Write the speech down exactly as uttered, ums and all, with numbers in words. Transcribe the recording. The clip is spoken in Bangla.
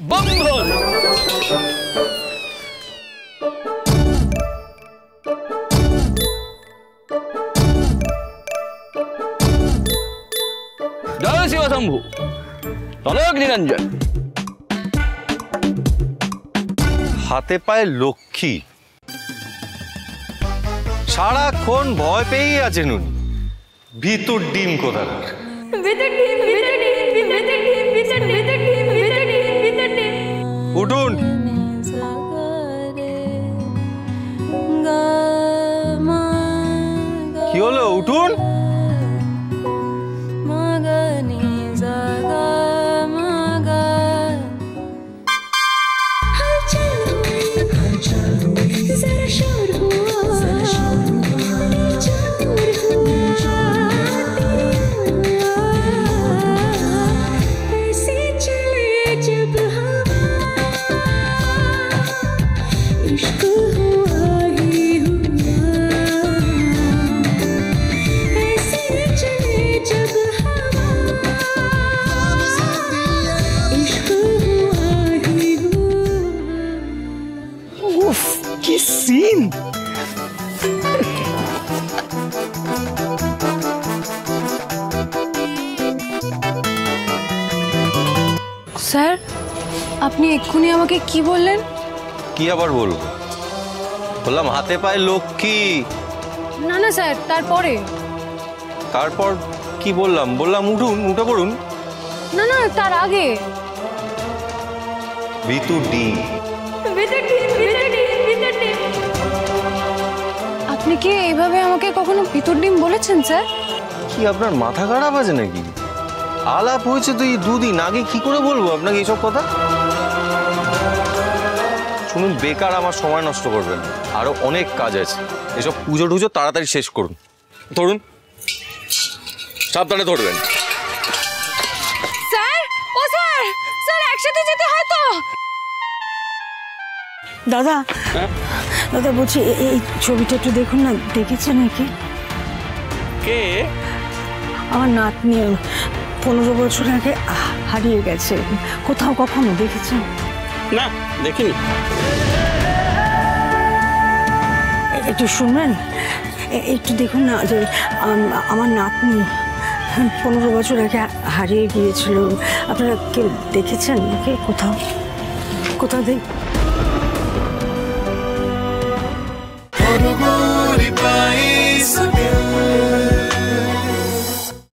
বন্ধন। জয় শিব শম্ভু, তলক নিরঞ্জন। হাতে পায়ে লক্ষ্মী, সারাক্ষণ ভয় পেয়েই আছেন উনি। ভিতর ডিম কোথাকার। উঠুন। কি হলো, উঠুন। কি সিন! স্যার, আপনি এক্ষুনি আমাকে কি বললেন? কি আবার বলবো? বললাম হাতে পায়ে লক্ষ্মী। না না স্যার, তারপরে? তারপর কি বললাম? বললাম উঠুন, উঠে পড়ুন। না না, তার আগে। ভিতর ডিম। আপনি কি এইভাবে আমাকে কখনো ভিতর ডিম বলেছেন স্যার? কি আপনার মাথা খারাপ আছে নাকি? আলাপ হয়েছে তো এই দুদিন আগে, কি করে বলবো আপনাকে এইসব কথা? শুনুন, বেকার আমার সময় নষ্ট করবেন, আরো অনেক কাজ আছে। এসব পুজো টুজো তাড়াতাড়ি শেষ করুন। ধরুন, সাবধানে ধরবেন। স্যার, ও স্যার, স্যার একসাথে যেতে হয় তো। দাদা, দাদা বলছি এই ছবিটা একটু দেখুন না, দেখেছেন নাকি? কে? আমার নাতনি পনেরো বছর আগে হারিয়ে গেছে। কোথাও কখনো দেখেছেন? না, দেখিনি। একটু শুনবেন, একটু দেখুন না, যে আমার নাতনি পনেরো বছর আগে হারিয়ে গিয়েছিল। আপনারা কেউ দেখেছেন নাকি? কোথাও কোথাও দেখ